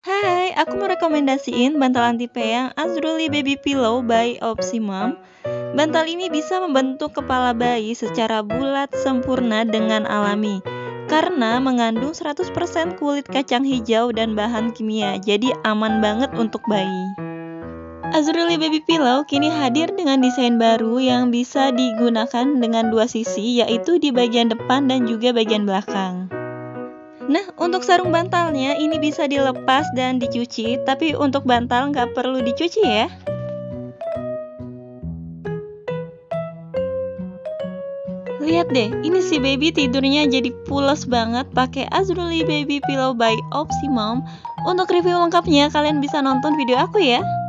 Hai, aku mau rekomendasiin bantal anti peyang Azruli Baby Pillow by Opsimum. Bantal ini bisa membentuk kepala bayi secara bulat sempurna dengan alami karena mengandung 100% kulit kacang hijau dan bahan kimia, jadi aman banget untuk bayi. Azruli Baby Pillow kini hadir dengan desain baru yang bisa digunakan dengan dua sisi, yaitu di bagian depan dan juga bagian belakang. Nah, untuk sarung bantalnya ini bisa dilepas dan dicuci, tapi untuk bantal nggak perlu dicuci ya. Lihat deh, ini si baby tidurnya jadi pules banget pakai Azruli Baby Pillow by Opsimum. Untuk review lengkapnya kalian bisa nonton video aku ya.